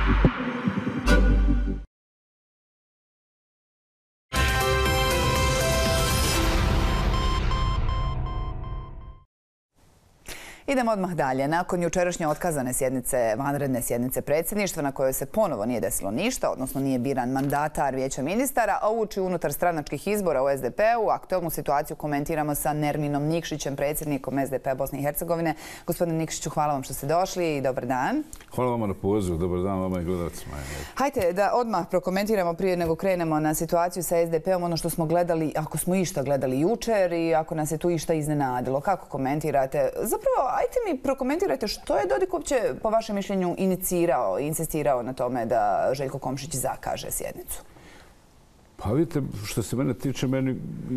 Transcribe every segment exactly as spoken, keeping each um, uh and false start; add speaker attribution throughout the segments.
Speaker 1: Idemo odmah dalje. Nakon jučerašnje otkazane sjednice, vanredne sjednice predsjedništva na kojoj se ponovo nije desilo ništa, odnosno nije biran mandatar Vijeća ministara, a uoči unutar stranačkih izbora u S D P-u, aktualnu situaciju komentiramo sa Nerminom Nikšićem, predsjednikom S D P-a Bosne i Hercegovine. Gospodine Nikšiću, hvala vam što ste došli i dobar dan.
Speaker 2: Hvala vam na pozivu, dobar dan vama i gledalcima.
Speaker 1: Hajde da odmah prokomentiramo prije nego krenemo na situaciju sa S D P-om, ono što smo gledali, ako smo išta gledali jučer i ako nas je tu išta iznenadilo. Kako komentirate? Zapravo, ajte mi prokomentirajte što je Dodik uopće, po vašem mišljenju, inicirao i insistirao na tome da Željko Komšić zakaže sjednicu?
Speaker 2: Pa vidite, što se mene tiče, meni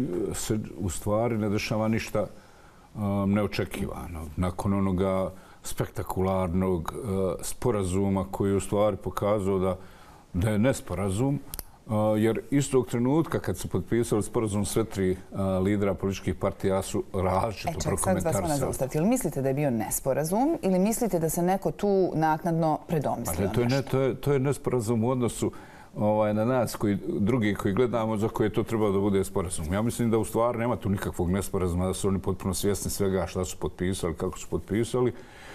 Speaker 2: se u stvari ne dešava ništa um, neočekivano. Nakon onoga spektakularnog uh, sporazuma koji je u stvari pokazao da, da je nesporazum, Uh, jer istog trenutka kad su potpisali sporazum sve tri uh, lidera političkih partija su različito prokomentarisali.
Speaker 1: E čak, sad vas moram zaustaviti. Ili mislite da je bio nesporazum ili mislite da se neko tu naknadno predomislio
Speaker 2: to je, ne, to, je, to je nesporazum u odnosu ovaj, na nas, koji, drugi koji gledamo, za koje je to trebalo da bude sporazum. Ja mislim da u stvari nema tu nikakvog nesporazuma, da su oni potpuno svjesni svega šta su potpisali, kako su potpisali.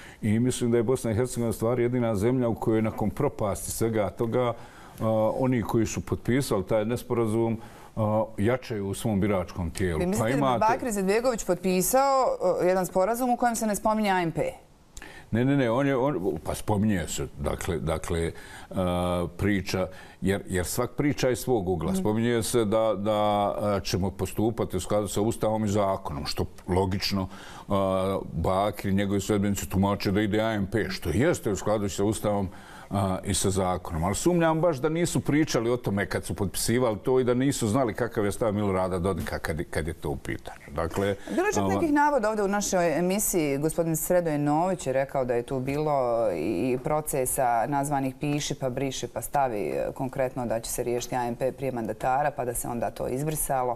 Speaker 2: I mislim da je Bosna i Hercegovina u stvari jedina zemlja u kojoj nakon propasti svega toga Uh, oni koji su potpisali taj nesporazum uh, jačaju u svom biračkom tijelu.
Speaker 1: Vi mislite
Speaker 2: pa imate...
Speaker 1: da bi Bakir Izetbegović potpisao uh, jedan sporazum u kojem se ne spominje A N P?
Speaker 2: Ne, ne, ne, on je, on, pa spominje se, dakle, dakle uh, priča, jer, jer svak priča iz svog ugla. Spominje se da, da ćemo postupati u skladu sa Ustavom i zakonom, što logično uh, Bakir i njegovi sledbenici tumače da ide A N P, što jeste u skladu sa Ustavom A, i sa zakonom. Ali sumnjam baš da nisu pričali o tome kad su potpisivali to i da nisu znali kakav je stav Milorada Dodika kad, kad je to u pitanju. Dakle,
Speaker 1: bilo je čak nekih navoda ovdje u našoj emisiji. Gospodin Sredoje Nović je rekao da je tu bilo i procesa nazvanih piši pa briši pa stavi, konkretno da će se riješiti A N P prije mandatara pa da se onda to izbrisalo.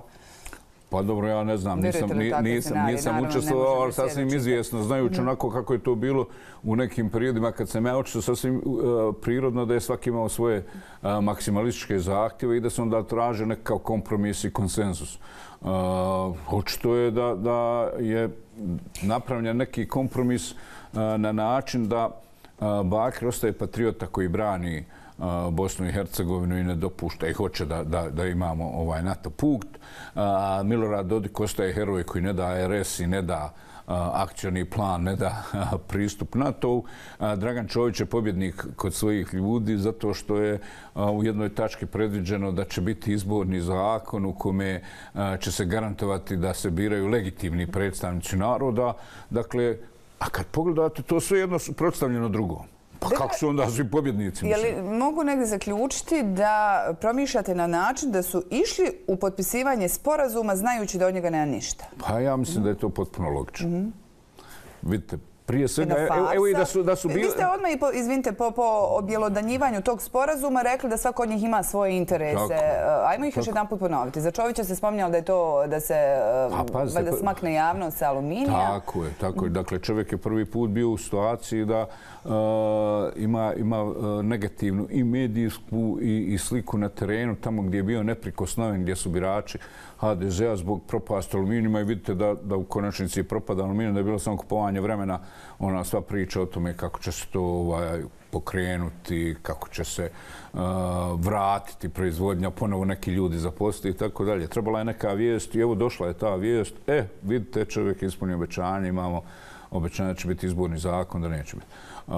Speaker 2: Pa dobro, ja ne znam, nisam, nisam, nisam učestvovao, ali sasvim izvjesno, znajući onako kako je to bilo u nekim periodima kad sam ja učestvovao, sasvim uh, prirodno da je svaki imao svoje uh, maksimalističke zahtjeve i da se onda traže nekakav kompromis i konsenzus. Uh, očito je da, da je napravljen neki kompromis uh, na način da uh, Bakir ostaje patriota koji brani Bosnu i Hercegovinu i ne dopušta i hoće da, da, da imamo ovaj NATO punkt. Milorad Dodik ostaje heroj koji ne da R S i ne da akcioni plan, ne da pristup NATO-u. Dragan Čović je pobjednik kod svojih ljudi zato što je u jednoj tački predviđeno da će biti izborni zakon u kome će se garantovati da se biraju legitimni predstavnici naroda. Dakle, a kad pogledate, to sve jedno suprotstavljeno drugom. Pa kako su onda svi pobjednici?
Speaker 1: Je li mogu negdje zaključiti da promišljate na način da su išli u potpisivanje sporazuma znajući da od njega nema ništa?
Speaker 2: Pa ja mislim da je to potpuno logično. Mm-hmm. Vidite, prije svega, evo i da su, da su bili...
Speaker 1: Vi ste odmah, i po, izvinite, po, po objelodanjivanju tog sporazuma rekli da svako od njih ima svoje interese. Tako, ajmo ih još jedan put ponoviti. Za Čovića se spominjalo da je to da se pa, da smakne javnost sa aluminija.
Speaker 2: Tako je, tako je. Dakle, čovjek je prvi put bio u situaciji da uh, ima, ima uh, negativnu i medijsku i, i sliku na terenu, tamo gdje je bio neprikosnoven, gdje su birači H D Z-a zbog propasti aluminijuma i vidite da, da u konačnici je propada aluminijum, da je bilo samo kupovanje vremena, ona sva priča o tome kako će se to ovaj, pokrenuti, kako će se uh, vratiti proizvodnja, ponovo neki ljudi zaposliti i tako dalje. Trebala je neka vijest i evo došla je ta vijest. E, vidite, čovjek je ispunio obećanje, imamo obećanje da će biti izborni zakon, da neće biti. Uh,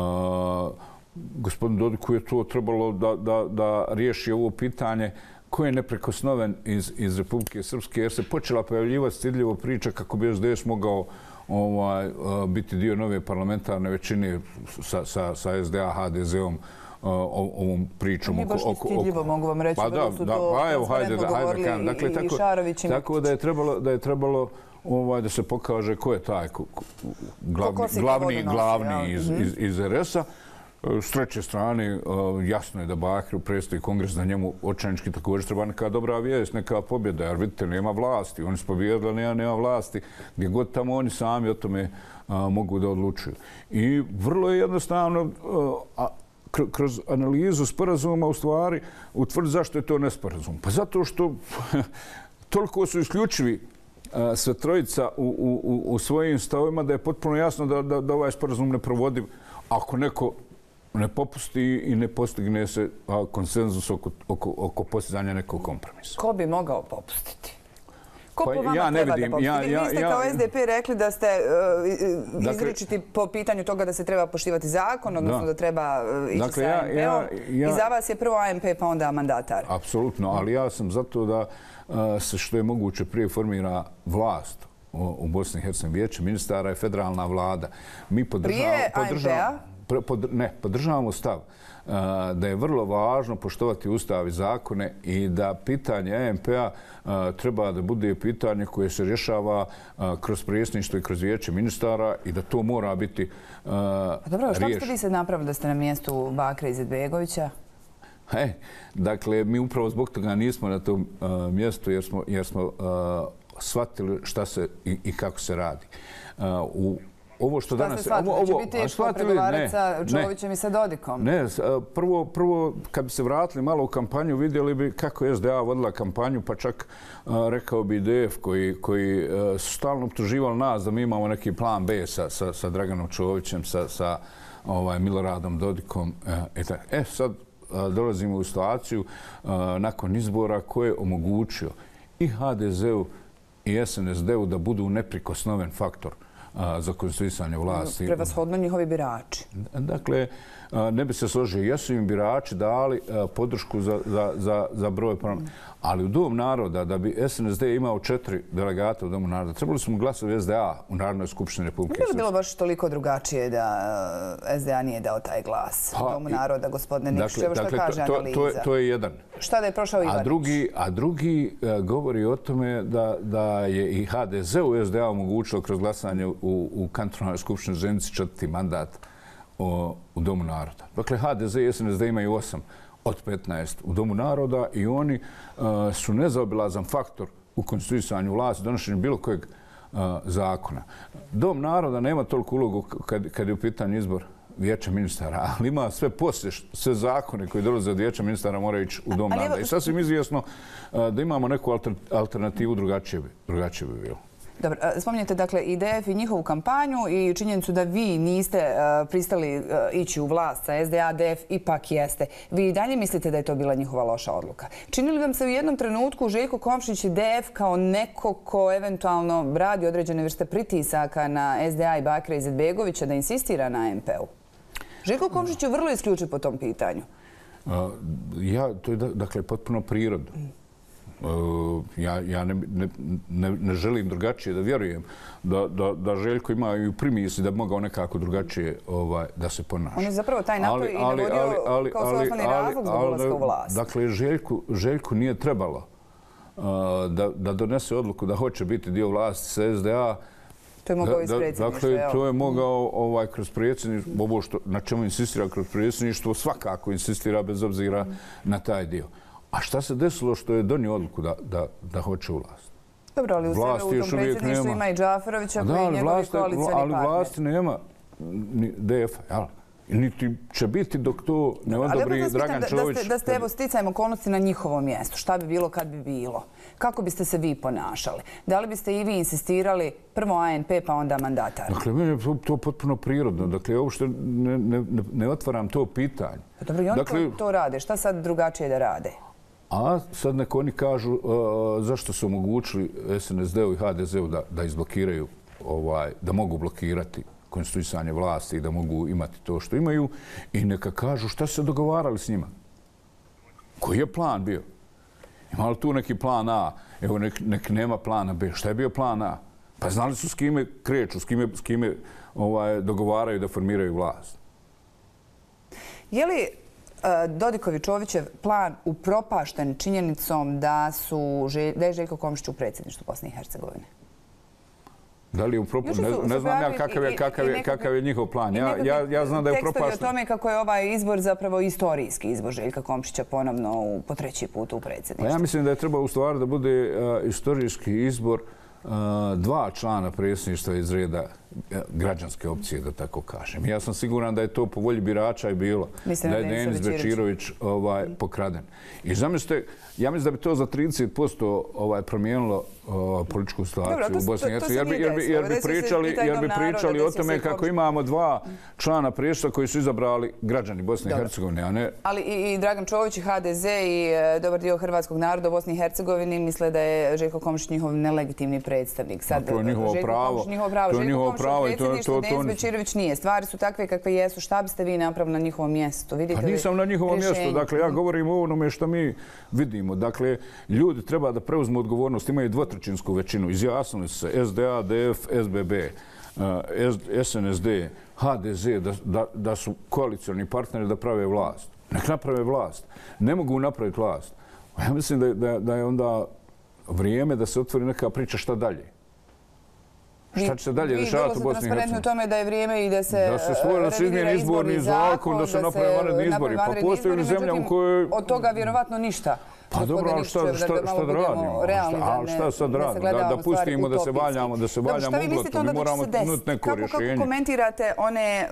Speaker 2: gospodin Dodiku je to trebalo da, da, da riješi ovo pitanje ko je neprekosnoven iz, iz Republike Srpske, jer se počela pojavljivati stidljivo priča kako bi S D S mogao ovaj, biti dio nove parlamentarne većine sa, sa, sa S D A, H D Z-om, ovom pričom.
Speaker 1: Nije baš stidljivo, mogu vam reći.
Speaker 2: Pa da,
Speaker 1: su
Speaker 2: da,
Speaker 1: to
Speaker 2: pa evo, hajde, hajde, kan. Dakle,
Speaker 1: i,
Speaker 2: tako,
Speaker 1: i Šarović i
Speaker 2: tako da je trebalo, da je trebalo ovaj, da se pokaže ko je taj ko, ko, glavni, ko glavni, nosi, glavni ja. iz, iz, iz R S-a. S treće strane, jasno je da Bakiru predstoji kongres, da njemu očajnički također treba neka dobra vijest, neka pobjeda, jer vidite, nema vlasti. Oni su pobjedili, nema, nema vlasti. Gdje god tamo oni sami o tome a, mogu da odlučuju. I vrlo je jednostavno, a, kroz analizu sporazuma u stvari utvrdi zašto je to nesporazum. Pa zato što toliko su isključivi sve trojica u, u, u svojim stavovima da je potpuno jasno da, da, da ovaj sporazum ne provodiv ako neko ne popusti i ne postigne se konsenzus oko, oko, oko postizanja nekog kompromisa.
Speaker 1: Ko bi mogao popustiti? Ko
Speaker 2: pa
Speaker 1: po vama
Speaker 2: ja ne
Speaker 1: treba
Speaker 2: vidim,
Speaker 1: da popustiti?
Speaker 2: ja, ja,
Speaker 1: Vi ste
Speaker 2: ja,
Speaker 1: kao S D P rekli da ste uh,
Speaker 2: dakle,
Speaker 1: izričiti po pitanju toga da se treba poštivati zakon, odnosno da, da treba uh, ići
Speaker 2: dakle,
Speaker 1: sa
Speaker 2: ja,
Speaker 1: A M P-om.
Speaker 2: ja, ja,
Speaker 1: I za vas je prvo A M P pa onda mandatar.
Speaker 2: Apsolutno, ali ja sam zato da uh, se što je moguće prije formira vlast u Bosni i Hercegovini, vijeće ministara i federalna vlada. Mi podržavamo,
Speaker 1: prije
Speaker 2: podržavamo, pod, ne, podržavamo stav uh, da je vrlo važno poštovati ustav i zakone i da pitanje A M P-a uh, treba da bude pitanje koje se rješava uh, kroz predsjedništvo i kroz vijeće ministara i da to mora biti uh,
Speaker 1: A dobro, što ste vi sad napravili da ste na mjestu Bakra Izetbegovića?
Speaker 2: E, dakle, mi upravo zbog toga nismo na tom uh, mjestu jer smo, jer smo uh, shvatili šta se i, i kako se radi. Uh, u Ovo što
Speaker 1: šta
Speaker 2: danas...
Speaker 1: ste shvatili?
Speaker 2: Ovo,
Speaker 1: će biti pregovarati sa Čovićem i sa Dodikom?
Speaker 2: Ne, prvo, prvo kad bi se vratili malo u kampanju, vidjeli bi kako je S D A vodila kampanju, pa čak uh, rekao bi D F koji, koji uh, su stalno optuživali nas da mi imamo neki plan B sa, sa, sa Draganom Čovićem, sa, sa ovaj, Miloradom Dodikom. Uh, et, e, sad uh, dolazimo u situaciju uh, nakon izbora koje je omogućio i H D Z-u i S N S D-u da budu neprikosnoven faktor za konstituisanje vlasti.
Speaker 1: Prevashodno njihovi birači.
Speaker 2: Dakle, ne bi se složio. Jesu im birači dali podršku za, za, za, za broj promjena. Ali u Dom naroda, da bi S N S D imao četiri delegata u Domu naroda, trebali smo glasati S D A u Narodnoj skupštini Republike Srpske.
Speaker 1: Nije li bilo baš toliko drugačije da S D A nije dao taj glas u Domu naroda, gospodine Nikšić? Evo što
Speaker 2: dakle,
Speaker 1: kaže
Speaker 2: to,
Speaker 1: analiza.
Speaker 2: To, je, to je jedan.
Speaker 1: Šta da je prošao Ivanić?
Speaker 2: A drugi, a drugi uh, govori o tome da, da je i H D Z u S D A omogućilo kroz glasanje u, u kantonalnoj skupštini Zenici četvrti mandat o, u Domu naroda. Dakle, H D Z i S N S D imaju osam od petnaest u Domu naroda i oni uh, su nezaobilazan faktor u konstituisanju vlasti, donošenju bilo kojeg uh, zakona. Dom naroda nema toliko ulogu kad, kad je u pitanju izbor vijeća ministara, ali ima sve poslije, sve zakone koji dolaze od vijeća ministara moraju ići u Dom naroda. I sasvim izvjesno uh, da imamo neku alternativu, drugačije bi, drugačije bi bilo.
Speaker 1: Dobro, spominjete dakle I D F i njihovu kampanju i činjenicu da vi niste uh, pristali uh, ići u vlast sa S D A, D F ipak jeste. Vi i dalje mislite da je to bila njihova loša odluka. Čini li vam se u jednom trenutku Željko Komšić i D F kao neko ko eventualno radi određene vrste pritisaka na S D A i Bakra Izetbegovića da insistira na A M P-u? Željko Komšić je vrlo isključiv po tom pitanju.
Speaker 2: Uh, ja, to je dakle potpuno prirodno. Uh, ja, ja ne, ne, ne, ne želim drugačije da vjerujem da, da, da Željko ima i u primisli da bi mogao nekako drugačije ovaj, da se ponaša.
Speaker 1: On je zapravo taj napoj i navodio ali, ali, kao svoj osnovni razlog zbog ulaska u vlast.
Speaker 2: Dakle, Željku, Željku nije trebalo uh, da, da donese odluku da hoće biti dio vlasti sa S D A.
Speaker 1: To je mogao iz predsjedništva.
Speaker 2: Dakle, to je mogao ovaj, kroz predsjedništvo, ovo što, na čemu insistira kroz predsjedništvo, svakako insistira bez obzira mm. na taj dio. A šta se desilo što je donio odluku da, da, da hoće u vlast?
Speaker 1: Dobro, ali u sebe u tom predsjedništvu ima i Džaferovića koji je njegovi koalicioni partner.
Speaker 2: Ali vlasti nema ni D F-a, jel? Niti će biti dok to ne odobri Dragan Čović.
Speaker 1: Da ste, da ste evo, sticajem okolnosti na njihovom mjestu. Šta bi bilo kad bi bilo? Kako biste se vi ponašali? Da li biste i vi insistirali prvo A N P pa onda mandatar?
Speaker 2: Dakle, meni je to, to potpuno prirodno. Dakle, uopšte ne, ne, ne otvaram to pitanje.
Speaker 1: Pa dobro, i oni dakle, to, to rade. Šta sad drugačije da rade?
Speaker 2: A sad neko oni kažu uh, zašto su omogućili S N S D-u i H D Z-u da, da izblokiraju, ovaj, da mogu blokirati konstituisanje vlasti i da mogu imati to što imaju i neka kažu šta se dogovarali s njima. Koji je plan bio? Ima li tu neki plan A? Evo, nek, nek nema plana B. Šta je bio plan A? Pa znali su s kime kreću, s kime, s kime ovaj, dogovaraju da formiraju vlast.
Speaker 1: Je li Dodikovi Čovićev plan upropašten činjenicom da, su, da je Željko Komšić u predsjedništvu Bosne i Hercegovine?
Speaker 2: Da li je upropašten? Ne, ne znam ja kakav je, kakav je, kakav je njihov plan. Ja, ja, ja znam da je upropašten.
Speaker 1: Tekstovi o tome kako je ovaj izbor zapravo istorijski izbor Željka Komšića ponovno u, po treći put u predsjedništvu.
Speaker 2: Pa ja mislim da je trebao u stvari da bude uh, istorijski izbor uh, dva člana predsjedništva iz reda građanske opcije, da tako kažem. Ja sam siguran da je to po volji birača i bilo. Da je Denis Bečirović pokraden. I zamislite, ja mislim da bi to za trideset posto promijenilo političku situaciju u Bosni i Hercegovini. Jer bi pričali o tome kako imamo dva člana predsjedništva koji su izabrali građani Bosne i Hercegovine.
Speaker 1: Ali i Dragan Čović i ha de ze i dobar dio hrvatskog naroda u Bosni i Hercegovini misle da je Željko Komšić njihov nelegitimni predstavnik.
Speaker 2: To je njihovo pravo.
Speaker 1: To je njihovo pravo. Denis Bečirović nije. Stvari su takve kakve jesu. Šta biste vi napravili na njihovom mjestu?
Speaker 2: Pa nisam na njihovom mjestu. Dakle, ja govorim o onome što mi vidimo. Dakle, ljudi treba da preuzmu odgovornost. Imaju dvotrećinsku većinu. Izjasnili su se es de a, de ef, es be be, es en es de, ha de ze da su koalicioni partneri da prave vlast. Nek naprave vlast. Ne mogu napraviti vlast. Ja mislim da je onda vrijeme da se otvori neka priča šta dalje. Šta će se dalje dešavati u Bosni i Hercegovini?
Speaker 1: Transparentno u tome da je vrijeme i da se
Speaker 2: da se stvore, da se izmijeni izborni zakon, da se naprave vanredni izbori. Pa postoji li zemlja u kojoj...
Speaker 1: Od toga vjerovatno ništa.
Speaker 2: Pa dobro, ali šta da radimo? Ali šta sad da radimo? Da pustimo da se valjamo, da se valjamo uglatom. Mi moramo nuti neko rješenje.
Speaker 1: Kako komentirate one...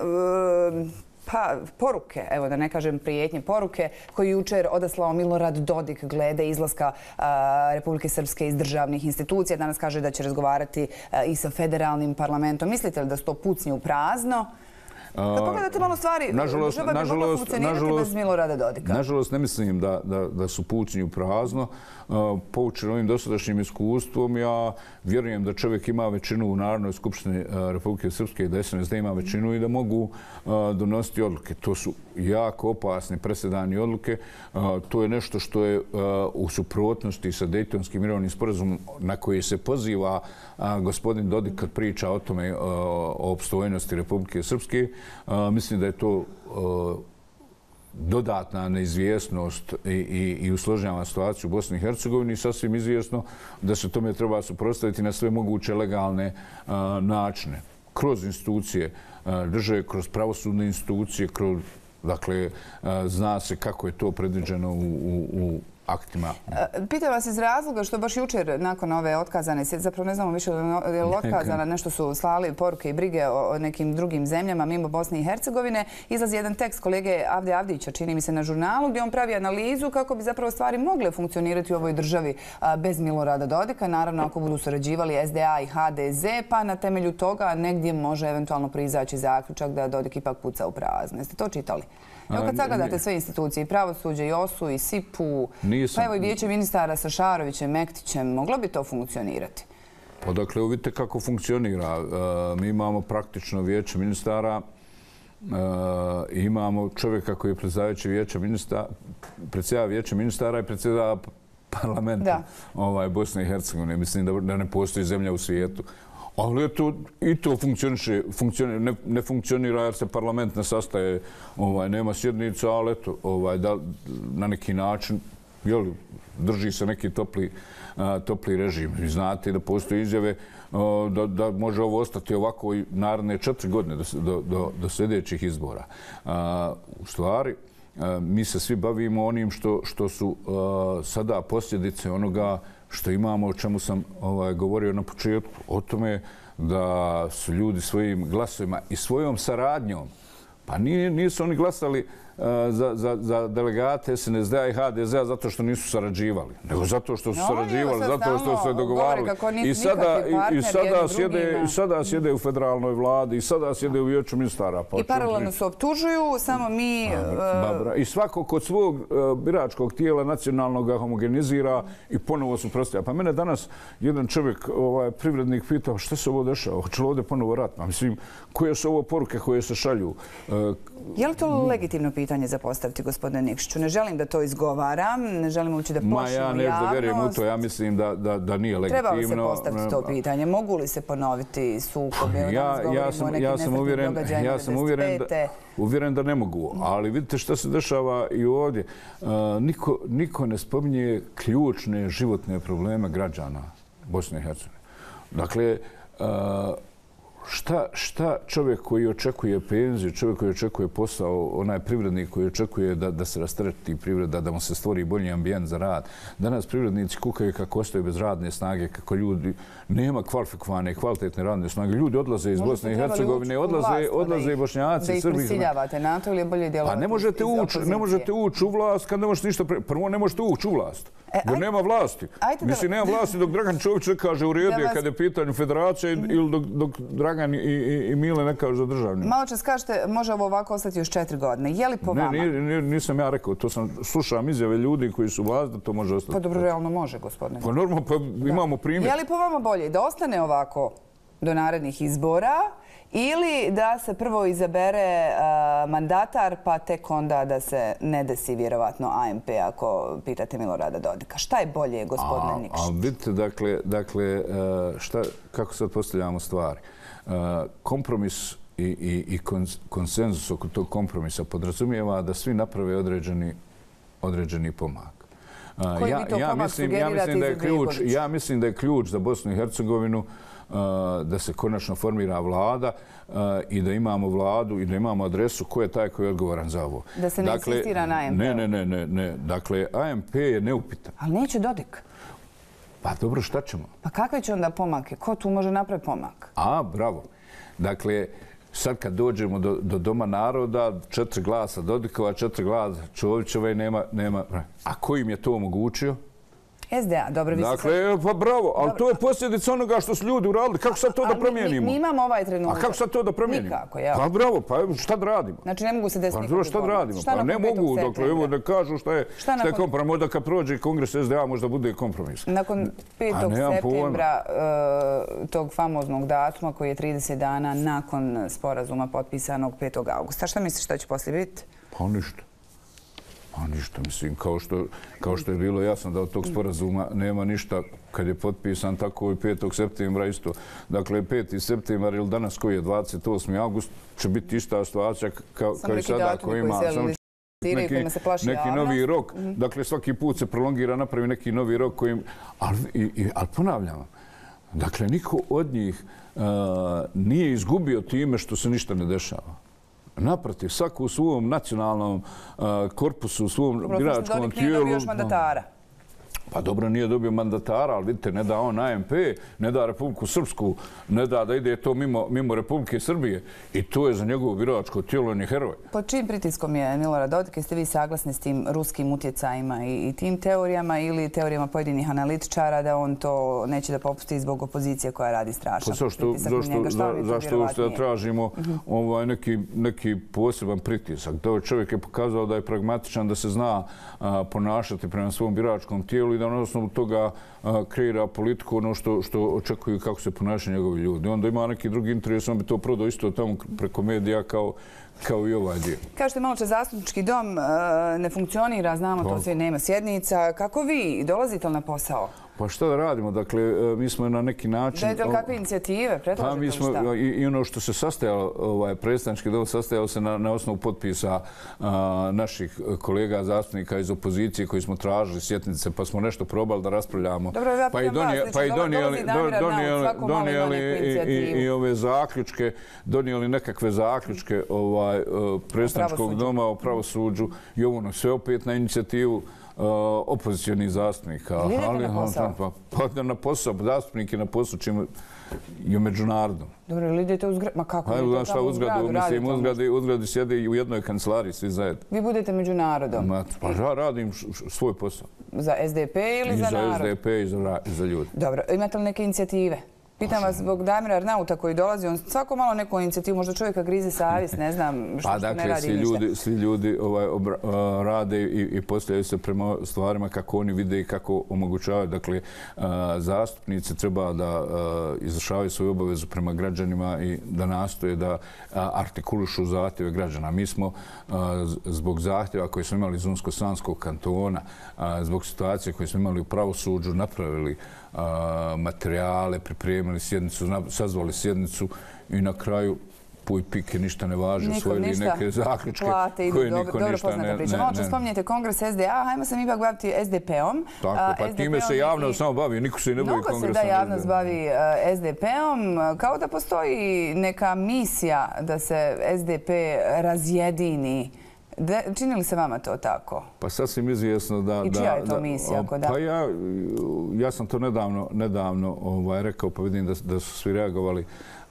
Speaker 1: Pa, poruke, evo da ne kažem prijetnje, poruke koje jučer odaslao Milorad Dodik glede izlaska Republike Srpske iz državnih institucija. Danas kaže da će razgovarati i sa federalnim parlamentom. Mislite li da su to pucnji u prazno? Kad pogledate malo stvari, država bi mogla funkcionirati bez Milorada Dodika.
Speaker 2: Nažalost, ne mislim da su pucnji u prazno. Poučen ovim dosadašnjim iskustvom, ja vjerujem da čovjek ima većinu u Narodnoj skupštini Republike Srpske i da es en es de ima većinu i da mogu donositi odluke. To su jako opasne presedane odluke. To je nešto što je u suprotnosti sa Dejtonskim mirovnim sporazumom na koji se poziva gospodin Dodik kad priča o tome, o opstojnosti Republike Srpske. Mislim da je to dodatna neizvjesnost i usložnjava situaciju u Bosni i Hercegovini i sasvim izvjesno da se tome treba suprotstaviti na sve moguće legalne načine. Kroz institucije države, kroz pravosudne institucije, kroz, dakle, zna se kako je to predviđeno u aktima.
Speaker 1: Pitam vas iz razloga što baš jučer nakon ove otkazane, zapravo ne znamo više je li otkazana, nešto su slali poruke i brige o nekim drugim zemljama mimo Bosne i Hercegovine, izlazi jedan tekst kolege Avde Avdića, čini mi se na žurnalu, gdje on pravi analizu kako bi zapravo stvari mogle funkcionirati u ovoj državi bez Milorada Dodika. Naravno, ako budu surađivali es de a i ha de ze, pa na temelju toga negdje može eventualno prizaći zaključak da Dodik ipak puca u prazno. Jeste to čitali? Evo kad sagledate sve institucije, i pravosuđe, i osu, i sipu, pa evo i vijeće ministara sa Šarovićem, Mektićem, moglo bi to funkcionirati?
Speaker 2: Pa dakle, vidite kako funkcionira. Mi imamo praktično vijeće ministara, imamo čovjeka koji je predsjedavajući vijeće ministara, predsjedava vijeće ministara i predsjedava parlamenta Bosne i Hercegovine. Mislim da ne postoji zemlja u svijetu. Ali i to ne funkcionira jer se parlament ne sastaje, nema sjednica, ali eto, na neki način drži se neki topli režim. Vi znate da postoje izjave da može ovo ostati ovako i naredne četiri godine do sljedećih izbora. U stvari, mi se svi bavimo onim što su sada posljedice onoga što imamo, o čemu sam govorio na početku, o tome da su ljudi svojim glasovima i svojom saradnjom, pa nisu oni glasali za delegate es en es de a i ha de ze zato što nisu sarađivali, nego zato što su sarađivali, zato što su se dogovarali. I sada sjede u federalnoj vladi, i sada sjede u vijeću ministara.
Speaker 1: I paralelno se optužuju, samo mi...
Speaker 2: I svako kod svog biračkog tijela nacionalnog ga homogenizira i ponovo su prostavlja. Pa mene danas jedan čovjek, privrednik, pitao što se ovo dešava, hoće li ovdje ponovo rat? Mislim, koje su ovo poruke koje se šalju?
Speaker 1: Je li to legitimno pitanje za postaviti, gospodine Nikšiću? Ne želim da to izgovaram, ne želim ući da počnem javnost.
Speaker 2: Ma ja neću da vjerujem u to, ja mislim da nije legitimno.
Speaker 1: Treba li se postaviti to pitanje? Mogu li se ponoviti sukobi?
Speaker 2: Ja sam uvjeren da ne mogu, ali vidite što se dešava i ovdje. Niko ne spominje ključne životne probleme građana Bosne i Hercegovine. Dakle, Šta, šta čovjek koji očekuje penziju, čovjek koji očekuje posao, onaj privrednik koji očekuje da, da se rastereti privreda, da mu se stvori bolji ambijent za rad. Danas privrednici kukaju kako ostaju bez radne snage, kako ljudi nema kvalifikovane i kvalitetne radne snage. Ljudi odlaze iz Bosne i Hercegovine, odlaze, odlaze i Bošnjaci,
Speaker 1: Srbi. Da ih prisiljavate na to ili je bolje djelovati?
Speaker 2: Pa ne možete ući, ne možete ući u vlast kad ne možete ništa... Pre... Prvo ne možete ući u vlast. E, jer nema vlasti. Mislim, nema vlasti dok Dragan Čović ne kaže u redu je kad je pitanje federacije ili dok, dok Dragan i, i, i Mile ne kaže za državni.
Speaker 1: Malo čas kažete, može ovo ovako ostati još četiri godine. Je li po
Speaker 2: ne,
Speaker 1: vama?
Speaker 2: Ne, nisam ja rekao. To sam slušam izjave ljudi koji su vlast da to može ostati.
Speaker 1: Pa dobro, realno može, gospodine.
Speaker 2: Pa normalno, pa imamo primjer.
Speaker 1: Je li po vama bolje da ostane ovako do narednih izbora ili da se prvo izabere uh, mandatar pa tek onda da se ne desi vjerovatno A M P ako pitate Milorada Dodika? Šta je bolje, gospodine Nikšić?
Speaker 2: Ali vidite, dakle, dakle šta, kako sad postavljamo stvari? Uh, kompromis i, i, i konsenzus oko tog kompromisa podrazumijeva da svi naprave određeni, određeni pomak. Uh,
Speaker 1: Koji
Speaker 2: ja,
Speaker 1: vi to
Speaker 2: ja
Speaker 1: pomak
Speaker 2: mislim, ja mislim da je ključ, ja mislim da je ključ za Bosnu i Hercegovinu da se konačno formira vlada i da imamo vladu i da imamo adresu ko je taj koji je odgovoran za ovo.
Speaker 1: Da se ne dakle, insistira na A M P?
Speaker 2: Ne, ne, ne, ne, ne. Dakle, A M P je neupitan.
Speaker 1: Ali neće Dodik.
Speaker 2: Pa dobro, šta ćemo?
Speaker 1: Pa kakve će onda pomake? Ko tu može napraviti pomak?
Speaker 2: A, bravo. Dakle, sad kad dođemo do, do Doma naroda, četiri glasa Dodikova, četiri glasa Čovićeva i nema, nema... A ko im je to omogućio?
Speaker 1: S D A, dobro, vi se...
Speaker 2: Dakle, pa bravo, ali to je posljedica onoga što su ljudi uradili. Kako sad to da promijenimo?
Speaker 1: Mi imamo ovaj trenutak.
Speaker 2: A kako sad to da promijenimo?
Speaker 1: Nikako, jel?
Speaker 2: Pa bravo, pa šta da radimo?
Speaker 1: Znači ne mogu se desiti nikakvi
Speaker 2: Pa šta da radimo? Pa ne mogu, dakle, evo da kažu šta je kompromis. Možda kad prođe kongres S D A možda bude kompromis.
Speaker 1: Nakon petog septembra tog famoznog datuma koji je trideset dana nakon sporazuma potpisanog petog augusta. Šta misliš šta će poslije biti?
Speaker 2: Pa ništa. A ništa, mislim, kao što, kao što je bilo jasno da od tog sporazuma nema ništa kad je potpisan, tako i petog septembra isto. Dakle, peti septembar ili danas koji je dvadeset osmi august će biti ista situacija kao, kao i sada koji ima neki, neki novi rok. Mm-hmm. Dakle, svaki put se prolongira, napravi neki novi rok kojim... Ali, i, i, ali ponavljam, dakle, niko od njih uh, nije izgubio time što se ništa ne dešava. Naprotiv, svako u svom nacionalnom uh, korpusu, u svom
Speaker 1: Dobro,
Speaker 2: biračkom
Speaker 1: Dodik
Speaker 2: tijelu...
Speaker 1: Nije dobio još mandatara.
Speaker 2: Pa dobro, nije dobio mandatara, ali vidite, ne da on A M P, ne da Republiku Srpsku, ne da da ide to mimo, mimo Republike Srbije. I to je za njegovo biračko tijelo, on je heroj.
Speaker 1: Pod čim pritiskom je Milorad Dodik? Jeste vi saglasni s tim ruskim utjecajima i, i tim teorijama ili teorijama pojedinih analitičara da on to neće da popusti zbog opozicije koja radi strašan?
Speaker 2: Pa zašto, zašto, za, zašto uopšte da tražimo uh-huh. ovaj, neki, neki poseban pritisak? Da čovjek je pokazao da je pragmatičan, da se zna a, ponašati prema svom biračkom tijelu i da na osnovu toga a, kreira politiku ono što, što očekuju kako se ponašaju njegovi ljudi. Onda ima neki drugi interes, on bi to prodao isto tamo preko medija kao, kao i ovaj dio.
Speaker 1: Kažete malo će zastupnički dom uh, ne funkcionira, znamo to sve, nema sjednica. Kako vi dolazite li na posao?
Speaker 2: Pa šta da radimo? Dakle, mi smo na neki način...
Speaker 1: Dajete li kakve inicijative?
Speaker 2: Pa mi smo, i, i ono što se sastajalo, ovaj, predstavnički dom sastajao se na, na osnovu potpisa a, naših kolega zastupnika iz opozicije koji smo tražili sjetnice, pa smo nešto probali da raspravljamo.
Speaker 1: Dobro, ja
Speaker 2: pa i donijeli, pa i donijeli, donijeli, donijeli i, i, i ove zaključke, donijeli nekakve zaključke ovaj, predstavničkog doma o pravosuđu i ovo sve opet na inicijativu Uh, opozicionih zastupnika.
Speaker 1: Ili idete na posao?
Speaker 2: Pa, pa da na posao, zastupnik je na posao čim je međunarodno.
Speaker 1: Dobro, ili idete u zgradu? Ma kako
Speaker 2: pa,
Speaker 1: idete
Speaker 2: tamo u zgradu? Mislim, u zgradi, u zgradi sjede i u jednoj kancelariji svi zajedno.
Speaker 1: Vi budete međunarodom?
Speaker 2: Ma, pa ja radim svoj posao.
Speaker 1: Za S D P ili
Speaker 2: I
Speaker 1: za
Speaker 2: narod?
Speaker 1: narod?
Speaker 2: I za S D P i za, i za ljudi.
Speaker 1: Dobro, imate li neke inicijative? Pitam vas zbog Damira Arnauta koji dolazi, on svako malo neku inicijativu, možda čovjeka grize savjest, ne znam što,
Speaker 2: pa,
Speaker 1: što
Speaker 2: dakle,
Speaker 1: ne radi
Speaker 2: svi
Speaker 1: ništa.
Speaker 2: Ljudi, svi ljudi ovaj, obra, uh, rade i, i postavljaju se prema stvarima kako oni vide i kako omogućavaju. Dakle, uh, zastupnici treba da uh, izvršavaju svoju obavezu prema građanima i da nastoje da uh, artikulišu zahtjeve građana. Mi smo uh, zbog zahtjeva koje smo imali iz Unsko-Sanskog kantona, uh, zbog situacije koje smo imali u pravosuđu, napravili materijale, pripremili sjednicu, sazvali sjednicu i na kraju puj pike, ništa ne važi, usvojili neke zaključke koje niko ništa ne...
Speaker 1: Malo ću spominjete Kongres S D A, hajmo se mi ipak baviti S D P-om.
Speaker 2: Tako, pa time se javnost samo bavi, niko se i ne bavi Kongresom.
Speaker 1: Mnogo se da javnost bavi S D P-om, kao da postoji neka misija da se S D P razjedini. Čini li se vama to tako?
Speaker 2: Pa sasvim izvjesno da...
Speaker 1: I čija je to misija?
Speaker 2: Pa ja sam to nedavno rekao, pa vidim da su svi reagovali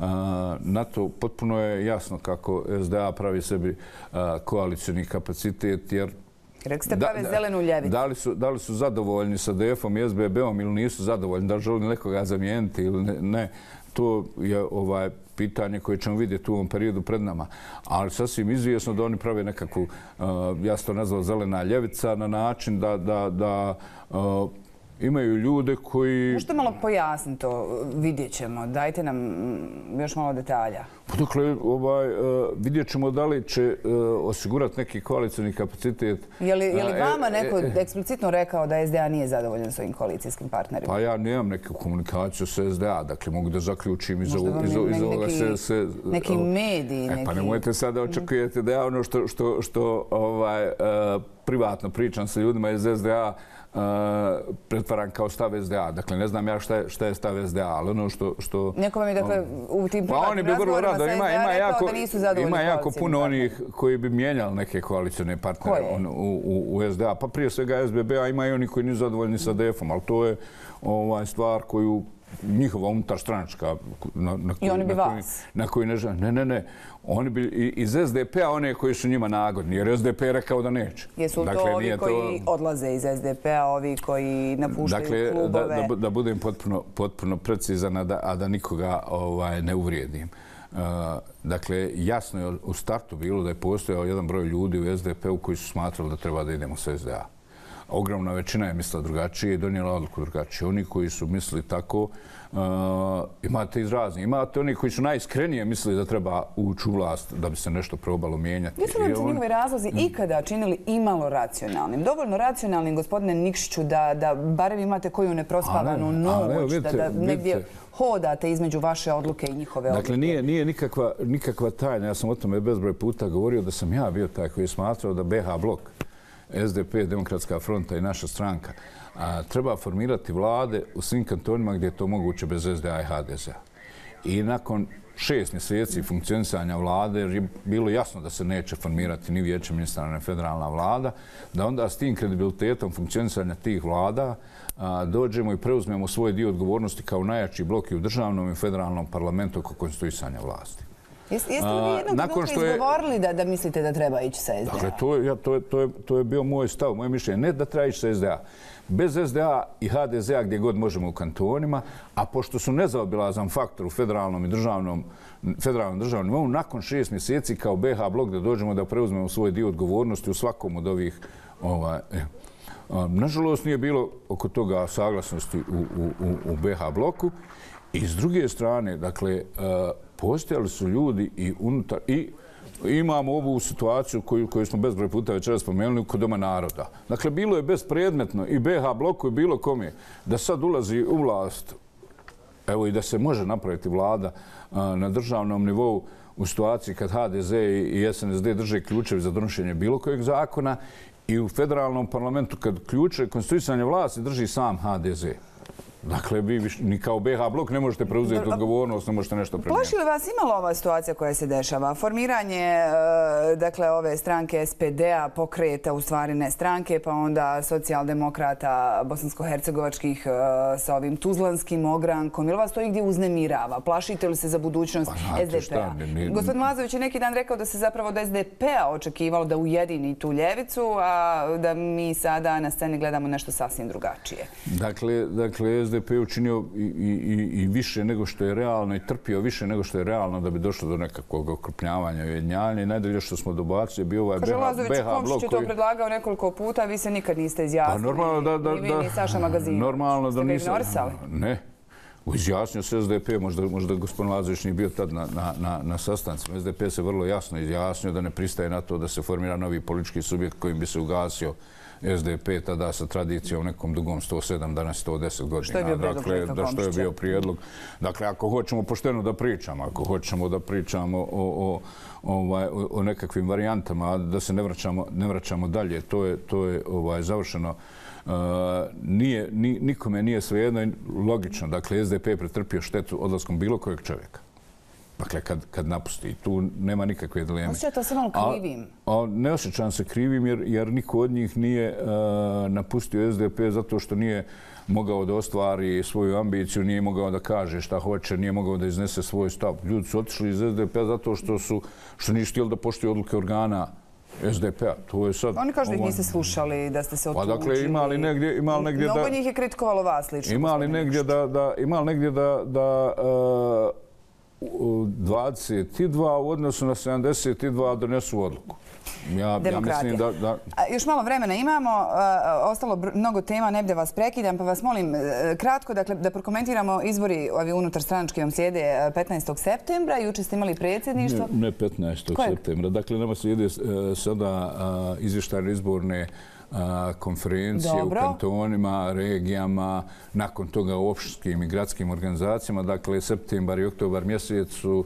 Speaker 2: na to. Potpuno je jasno kako S D A pravi sebi koalicijni kapacitet, jer...
Speaker 1: Rekli ste prave zelenu ljevicu.
Speaker 2: Da li su zadovoljni sa D F-om i S B B-om ili nisu zadovoljni, da li želi nekoga zamijeniti ili ne, to je pitanje koje ćemo vidjeti u ovom periodu pred nama. Ali sasvim izvjesno da oni prave nekakvu, ja sam to nazvao zelena ljevica, na način da imaju ljude koji...
Speaker 1: Možete malo pojasniti to, vidjet ćemo. Dajte nam još malo detalja.
Speaker 2: Dakle, vidjet ćemo da li će osigurati neki koalicijni kapacitet.
Speaker 1: Je li vama neko eksplicitno rekao da S D A nije zadovoljan svojim koalicijskim partnerima?
Speaker 2: Pa ja nemam neku komunikaciju sa S D A, dakle mogu da zaključim iz ovoga se...
Speaker 1: Neki mediji, neki...
Speaker 2: Pa nemojte sada očekujete da ja ono što privatno pričam sa ljudima iz S D A pretvaram kao stav S D A. Dakle, ne znam ja šta je stav S D A, ali ono što...
Speaker 1: Neko vam je, dakle, u tim privatnim razgovorima sa S D A rekao da nisu zadovoljni
Speaker 2: Ima jako
Speaker 1: koalicijnim
Speaker 2: puno onih koji bi mijenjali neke koalicijne partnere u S D A. Pa prije svega S B B-a ima i oni koji nisu zadovoljni sa D F-om, ali to je stvar koju njihova unutarstranačka...
Speaker 1: I oni bi vas?
Speaker 2: Na koji ne žele. Ne, ne, ne. Oni bi iz S D P-a one koji su njima nagodni, jer S D P je rekao da neće.
Speaker 1: Jesu to ovi koji odlaze iz S D P-a, ovi koji napuštaju klubove?
Speaker 2: Dakle, da budem potpuno precizan, a da nikoga ne uvrijedim. Dakle, jasno je u startu bilo da je postojao jedan broj ljudi u S D P-u koji su smatrali da treba da idemo sa S D A. Ogromna većina je mislila drugačije i donijela odluku drugačije. Oni koji su mislili tako, imate izrazni. Imate oni koji su najiskrenije mislili da treba ući u vlast da bi se nešto probalo mijenjati.
Speaker 1: Jesu li se njihovi razlozi ikada činili imalo racionalnim? Dovoljno racionalnim, gospodine Nikšiću, da barem imate koju neprospavanu noć, da negdje hodate između vaše odluke i njihove odluke?
Speaker 2: Dakle, nije nikakva tajna. Ja sam o tome bezbroj puta govorio da sam ja bio taj koji je smatrao da B H blok, S D P, Demokratska fronta i naša stranka treba formirati vlade u svim kantonima gdje je to moguće bez S D A i H D Z-a. I nakon šest mjeseci funkcionisanja vlade, jer je bilo jasno da se neće formirati ni vijeće ministara, ni federalna vlada, da onda s tim kredibilitetom funkcionisanja tih vlada dođemo i preuzmemo svoj dio odgovornosti kao najjači blok i u državnom i federalnom parlamentu oko konstituisanja vlasti.
Speaker 1: Jeste li vi jednog trenutka izgovorili da mislite da treba ići sa S D A?
Speaker 2: Dakle, to je bio moj stav, moje mišljenje. Ne da treba ići sa S D A. Bez S D A i H D Z-a gdje god možemo u kantonima, a pošto su nezaobilazan faktor u federalnom i državnom državnom nivou, nakon šest mjeseci kao B H blok da dođemo da preuzmemo svoj dio odgovornosti u svakom od ovih... Nažalost, nije bilo oko toga saglasnosti u B H bloku. I s druge strane, dakle, postojali su ljudi i unutar... I imamo ovu situaciju koju smo bezbroj puta večera spomenuli kod Doma naroda. Dakle, bilo je bespredmetno i B H bloku i bilo kome da sad ulazi u vlast, evo i da se može napraviti vlada na državnom nivou u situaciji kad H D Z i S N S D drže ključevi za donošenje bilo kojeg zakona i u federalnom parlamentu kad ključe konstituisanja vlasti drži sam H D Z. Dakle, vi ni kao B H blok ne možete preuzeti odgovornost, ne možete nešto primijeniti.
Speaker 1: Plaši li vas imala ova situacija koja se dešava? Formiranje, dakle, ove stranke S P D-a, pokreta, u stvari ne stranke, pa onda socijaldemokrata bosansko-hercegovačkih sa ovim tuzlanskim ogrankom. Ili vas to igdje uznemirava? Plašite li se za budućnost S D P-a? Gospodin Lazović je neki dan rekao da se zapravo od S D P-a očekivalo da ujedini tu ljevicu, a da mi sada na sceni gledamo nešto sasvim drugačije.
Speaker 2: Dakle, dakle, S D P je učinio i više nego što je realno i trpio više nego što je realno da bi došlo do nekakvog okrupnjavanja i ujedinjavanja. I najdalje što smo dobacili bio ovaj B H blok.
Speaker 1: Kaže Lazović, Komšić je to predlagao nekoliko puta, vi se nikad niste izjasnili. Ni vi, ni Saša Magazinović.
Speaker 2: Normalno da
Speaker 1: nisam.
Speaker 2: Ne. Izjasnio se S D P, možda, možda gospodin Lazović nije bio tad na, na, na, na sastancima. S D P se vrlo jasno izjasnio da ne pristaje na to da se formira novi politički subjekt kojim bi se ugasio S D P tada sa tradicijom nekom dugom sto sedam, danas sto deset godina.
Speaker 1: Što je bio prijedlog?
Speaker 2: Dakle, da što je bio prijedlog. Dakle, ako hoćemo pošteno da pričamo, ako hoćemo da pričamo o, o, ovaj, o, o nekakvim varijantama, da se ne vraćamo, ne vraćamo dalje, to je, to je ovaj, završeno. Uh, nije, ni, nikome nije svejedno i logično. Dakle, S D P je pretrpio štetu odlaskom bilo kojeg čovjeka. Dakle, kad, kad napusti. Tu nema nikakve dileme.
Speaker 1: Osjećate se malo krivim?
Speaker 2: A, a ne osjećam se krivim jer, jer niko od njih nije uh, napustio S D P zato što nije mogao da ostvari svoju ambiciju, nije mogao da kaže šta hoće, nije mogao da iznese svoj stav. Ljudi su otišli iz S D P zato što su što nisu htjeli da poštuju odluke organa S D P-a. To je sad...
Speaker 1: Oni kažu da ih niste slušali, da ste se otuđili.
Speaker 2: Pa dakle, ima li negdje, ima li negdje da...
Speaker 1: Mnogo njih je kritikovalo vas lično.
Speaker 2: Ima li negdje da, da, ima li negdje da, da uh, dvadeset dva u odnosu na sedamdeset dva donesu odluku? Ja, ja mislim da, da...
Speaker 1: Još malo vremena imamo, ostalo mnogo tema, ne bi da vas prekidam, pa vas molim kratko dakle, da prokomentiramo izbori ovi unutarstranački vam slijede petnaestog septembra. Juče ste imali predsjedništvo.
Speaker 2: Ne, ne petnaestog septembra. Dakle, nama slijede sada izvještajne izborne konferencije
Speaker 1: Dobro.
Speaker 2: U kantonima, regijama, nakon toga u opštinskim i gradskim organizacijama. Dakle, septembar i oktobar mjesec su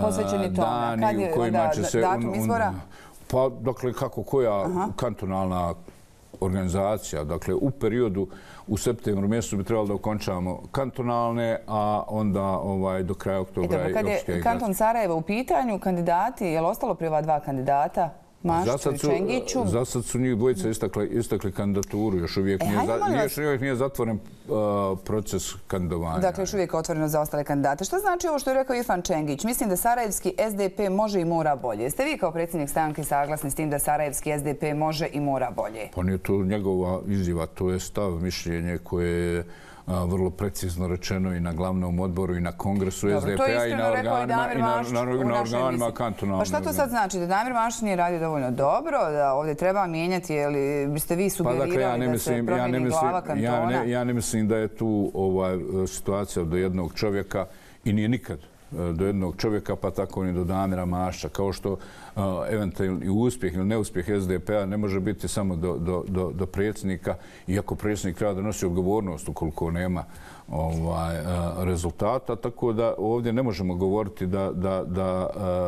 Speaker 2: dani u kojima će se...
Speaker 1: Datum izbora?
Speaker 2: Pa, dakle, kako koja Aha. kantonalna organizacija. Dakle, u periodu u septembru mjesecu bi trebalo da okončamo kantonalne, a onda ovaj, do kraja oktobra i opštine.
Speaker 1: Kad je kanton Sarajevo u pitanju, kandidati, je li ostalo prije ova dva kandidata? Mašću i Čengiću.
Speaker 2: Za sad su njih dvojica istakli, istakli kandidaturu. Još uvijek, e, nije, za, vas... još uvijek nije zatvoren uh, proces kandidovanja.
Speaker 1: Dakle, još uvijek je otvoreno za ostale kandidate. Što znači ovo što je rekao Irfan Čengić? Mislim da sarajevski S D P može i mora bolje. Jeste vi kao predsjednik stranke saglasni s tim da sarajevski S D P može i mora bolje?
Speaker 2: Pa nije to njegova izjava, to je stav, mišljenje koje je vrlo precizno rečeno i na glavnom odboru i na kongresu S D P-a i na organima, i na, na, na organima kantonalnog.
Speaker 1: Pa šta to sad znači? Da Damir Mašić nije radio dovoljno dobro? Da ovdje treba mijenjati? Ili biste vi sugerirali pa, dakle, ja ne mislim, da se promijeni ja ne mislim, glava kantona?
Speaker 2: Ja ne, ja ne mislim da je tu ovaj, situacija do jednog čovjeka i nije nikad do jednog čovjeka, pa tako ni do Damira Mašića. Kao što uh, eventualni uspjeh ili neuspjeh S D P-a ne može biti samo do, do, do, do predsjednika, iako predsjednik treba da nosi odgovornost ukoliko nema ovaj, uh, rezultata. Tako da ovdje ne možemo govoriti da, da, da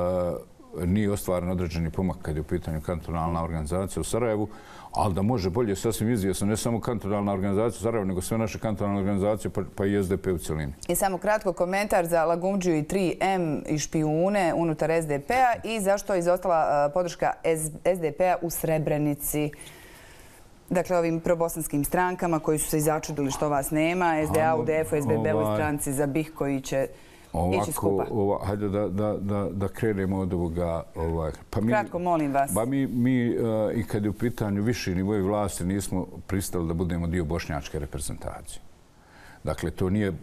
Speaker 2: uh, nije ostvaren određeni pomak kad je u pitanju kantonalna organizacija u Sarajevu, ali da može bolje, sasvim izvjesno, ne samo kantonalna organizacija u Sarajevu, nego sve naše kantonalne organizacije, pa, pa i S D P u cijelini.
Speaker 1: I samo kratko komentar za Lagumdžiju i tri M i špijune unutar S D P-a i zašto je izostala podrška S D P-a u Srebrenici. Dakle, ovim probosanskim strankama koji su se začudili što vas nema, S D A, U D F, S B B-ovoj stranci za B I H koji će ići skupa.
Speaker 2: Ovako, hajde da, da, da, da krenemo od ovoga. Ovaj,
Speaker 1: pa mi, Kratko, molim vas.
Speaker 2: Pa mi, mi uh, i kad je u pitanju viši nivoji vlasti nismo pristali da budemo dio bošnjačke reprezentacije. Dakle, to nije,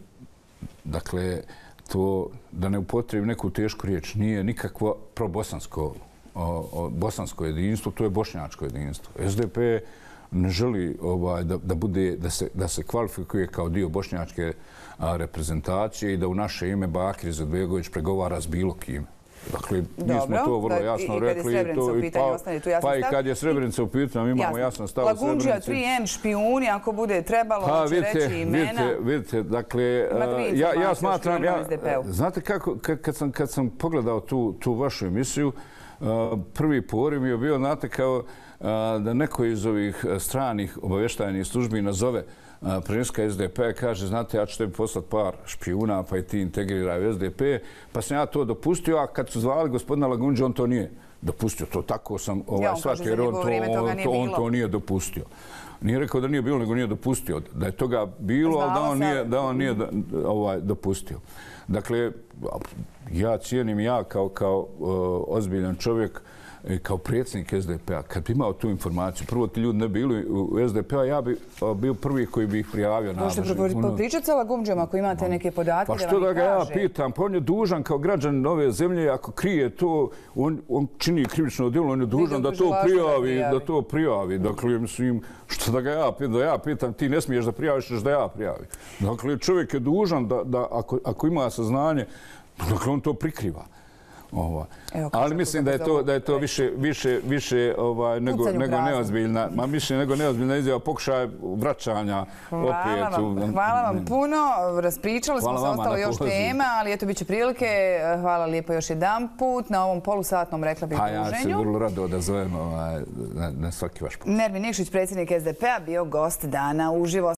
Speaker 2: dakle, to, da ne upotrijebim neku tešku riječ, nije nikakvo probosansko o, o, bosansko jedinstvo, to je bošnjačko jedinstvo. S D P ne želi ovaj, da, da, bude, da, se, da se kvalifikuje kao dio bošnjačke a, reprezentacije i da u naše ime Bakir Izetbegović pregovara s bilo kime. Dakle, mi smo to vrlo jasno rekli.
Speaker 1: I, i to, i, pa, ostane, tu
Speaker 2: pa i kad je Srebrenica u pitanju, imamo jasno. jasan stav u Srebrenici.
Speaker 1: Lagumdžija, tri M, špijuni, ako bude trebalo,
Speaker 2: pa,
Speaker 1: će
Speaker 2: vidite,
Speaker 1: reći imena.
Speaker 2: Vidite, vidite, dakle, ja, ja smatram, ja, znate kako, kad, kad, sam, kad sam pogledao tu, tu vašu emisiju, prvi poriv mi je bio, znate, kao da neko iz ovih stranih obavještajnih službi nazove predsjednika S D P kaže, znate, ja ću tebi poslati par špijuna, pa i ti integriraju S D P. Pa sam ja to dopustio, a kad su zvali gospodina Lagumdžiju, on to nije dopustio. To tako sam ovaj, ja, shvatio, jer on to, on, to, on to nije dopustio. Nije rekao da nije bilo, nego nije dopustio. Da je toga bilo, ali da on nije, da on nije ovaj, dopustio. Dakle, ja cijenim ja kao, kao uh, ozbiljan čovjek kao predsjednik S D P-a, kad bi imao tu informaciju, prvo ti ljudi ne bili u S D P-a, ja bi bio prvi koji bi ih prijavio.
Speaker 1: Možete pričati sa Lagumdžijom ako imate neke podatke da vam ih kaže?
Speaker 2: Pa što da ga ja pitam? Pa on je dužan kao građanin ove zemlje, ako krije to, on čini krivično djelo, on je dužan da to prijavi, da to prijavi. Dakle, mislim, što da ga ja pitam, da ja pitam, ti ne smiješ da prijaviš, da ja prijavim. Dakle, čovjek je dužan da ako ima saznanje, dakle, on to prikriva. Ali mislim da je to više nego neozbiljna, ma više nego neozbiljna izjava, pokušaj vraćanja opet.
Speaker 1: Hvala vam puno, raspričali smo se, ostalo još tema, ali eto, bit će prilike. Hvala lijepo još jedan put na ovom polusatnom, rekla bih, druženju.
Speaker 2: Pa ja se vrlo rado odazovem na svaki vaš put.
Speaker 1: Nermin Nikšić, predsjednik S D P-a, bio gost dana uživo.